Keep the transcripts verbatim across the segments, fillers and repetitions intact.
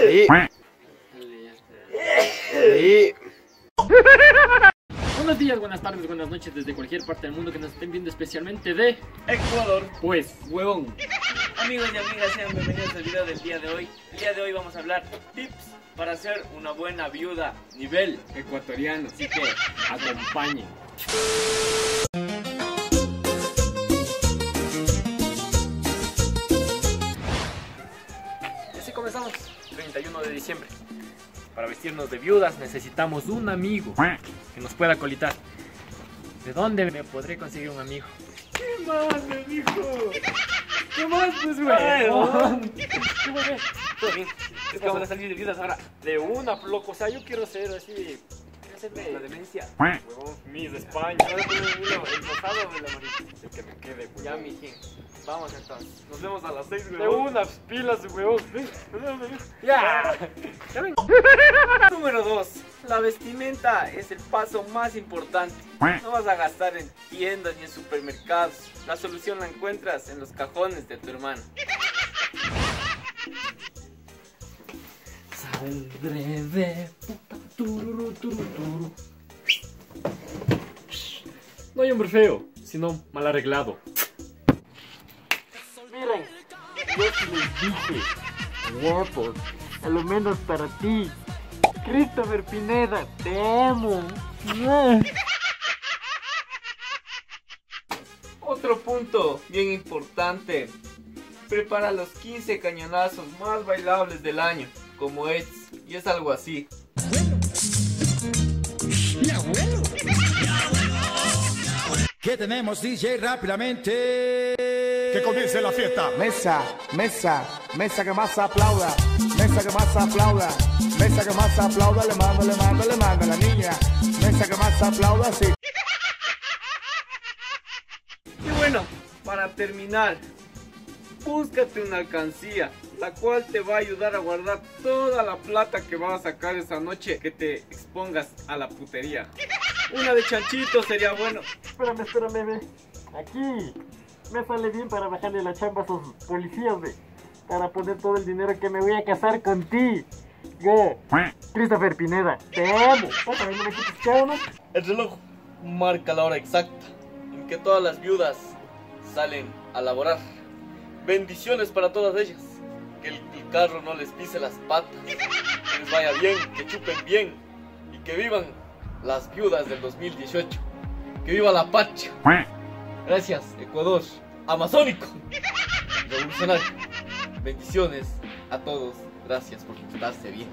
Sí. Sí. Buenos días, buenas tardes, buenas noches desde cualquier parte del mundo que nos estén viendo, especialmente de Ecuador. Pues, huevón. Amigos y amigas, sean bienvenidos al video del día de hoy. El día de hoy vamos a hablar tips para ser una buena viuda nivel Ecuatoriano. Así que Acompañen. Y así comenzamos. treinta y uno de diciembre. Para vestirnos de viudas necesitamos un amigo que nos pueda colitar. ¿De dónde me podré conseguir un amigo? ¿Qué más, me dijo? ¿Qué más, pues, güey? ¿Qué bebé? todo bien. Es que van a salir de viudas ahora. De una, loco. O sea, yo quiero ser así. Quiero ser de La demencia. huevón, Miss España. Ahora tengo uno, el rosado o el amarillo. El que me quede, güey. Ya, mijín. Vamos entonces. Nos vemos a las seis, De weón. unas pilas, huevón. Ya. Ya ven. Número dos. La vestimenta es el paso más importante. No vas a gastar en tiendas ni en supermercados. La solución la encuentras en los cajones de tu hermano. Saldré de puta. Tururu, tururu, tururu. No hay hombre feo, sino mal arreglado. Miren, yo sí les dije, guapos, a lo menos para ti, Christopher Pineda, te amo. Otro punto bien importante. Prepara los quince cañonazos más bailables del año, como es, y es algo así. ¿Qué tenemos, D J? Rápidamente. Que comience la fiesta. Mesa, mesa, mesa que más aplauda, mesa que más aplauda, mesa que más aplauda, le mando, le mando, le mando a la niña, mesa que más aplauda, sí. Y bueno, para terminar, búscate una alcancía, la cual te va a ayudar a guardar toda la plata que vas a sacar esa noche que te expongas a la putería. Una de chanchito sería bueno. Espérame, espérame, ve. Aquí me sale bien para bajarle la chamba a esos policías, ve. Para poner todo el dinero que me voy a casar con ti. Go. Christopher Pineda, te amo. Pásame, no me quites, ¿qué no? El reloj marca la hora exacta en que todas las viudas salen a laborar. Bendiciones para todas ellas. Que el, el carro no les pise las patas. Que les vaya bien, que chupen bien. Y que vivan las viudas del dos mil dieciocho. Que viva la pacha. Gracias, Ecuador. Amazónico. Revolucionario. Bendiciones a todos. Gracias por portarse bien.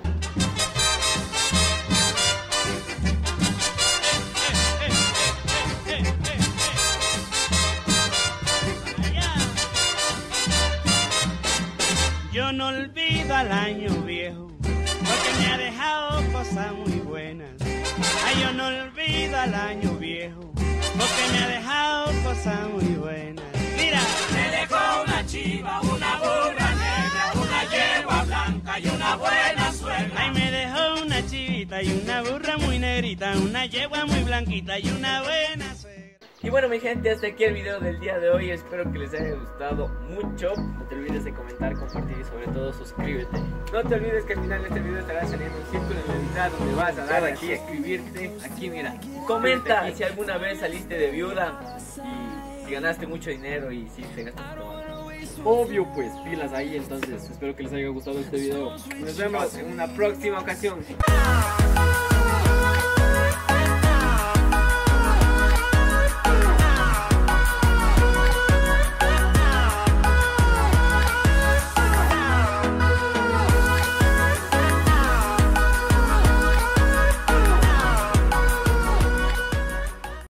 Yo no olvido al año viejo, porque me ha dejado cosas muy buenas. Ay, yo no olvido al año viejo, porque me ha dejado cosas muy buenas. Mira, me dejó una chiva, una burra negra, una yegua blanca y una buena suegra. Ay, me dejó una chivita y una burra muy negrita, una yegua muy blanquita y una buena suegra. Y bueno, mi gente, hasta aquí el video del día de hoy. Espero que les haya gustado mucho. No te olvides de comentar, compartir y sobre todo suscríbete. No te olvides que al final de este video estará saliendo un círculo en la mitad donde vas a dar aquí, escribirte. Aquí, mira. Comenta Aquí. si alguna vez saliste de viuda y si ganaste mucho dinero y si te gastaste todo. Obvio, pues, pilas ahí. Entonces, espero que les haya gustado este video. Nos vemos en una próxima ocasión.